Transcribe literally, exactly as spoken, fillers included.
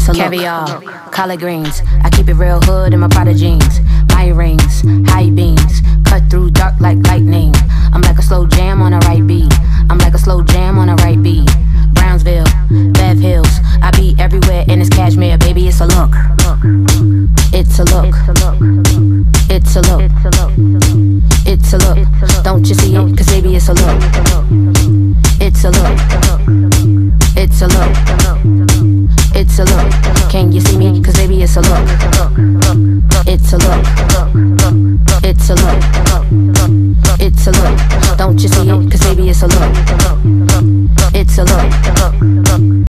a look. Caviar, collard greens, I keep it real hood in my Prada jeans. My rings, high beams, cut through dark like lightning. I'm like a slow jam on a right beat. I'm like a slow jam on a right beat. Brownsville, Bev Hills, I be everywhere in this cashmere, baby, it's a look. It's a look. It's a look. It's a look. Don't you see it? Cause baby, it's a look. It's a look. It's a look. It's a look. Can you see me? Cause baby, it's a look. It's a look. It's a look. It's a look. Don't you see it? Cause baby, it's a look. It's a look.